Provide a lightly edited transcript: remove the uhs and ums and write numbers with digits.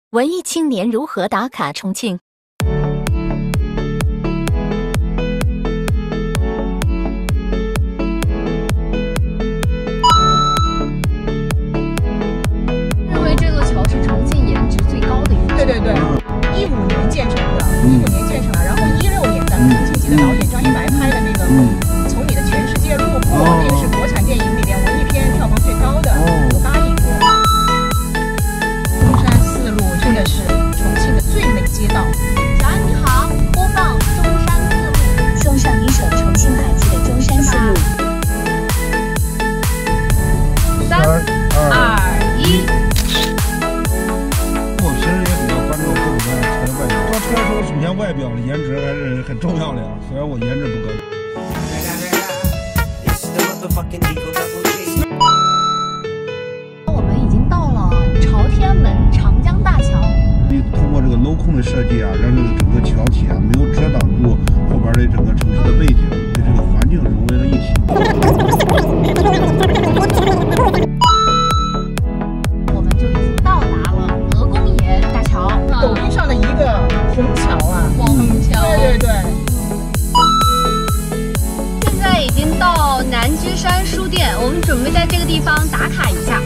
文艺青年如何打卡重庆？ 认为这座桥是重庆颜值最高的一座。 对，15年建成的，15年建成了，然后16年咱们重庆籍的导演张一白拍的那个《从你的全世界路过》，那个是国产电影里边文艺片票房最高的，8亿多。中山四路真的是重庆的最美街道。 早安，你好，播放中山四路， 送上一首重庆孩子的中山四路。 3、2、1。 我平时也比较关注各种各样的车的外表。坐车的时候，首先外表的颜值还是很重要的呀。虽然我颜值不高。 我们已经到了朝天门长江大桥。 通过这个镂空的设计啊，让这个整个桥体啊没有遮挡住后边的整个城市的背景，跟这个环境融为了一体。 我们就已经到达了鹅公岩大桥， 抖音上的一个虹桥啊， 网红桥。 对。 现在已经到南居山书店，我们准备在这个地方打卡一下。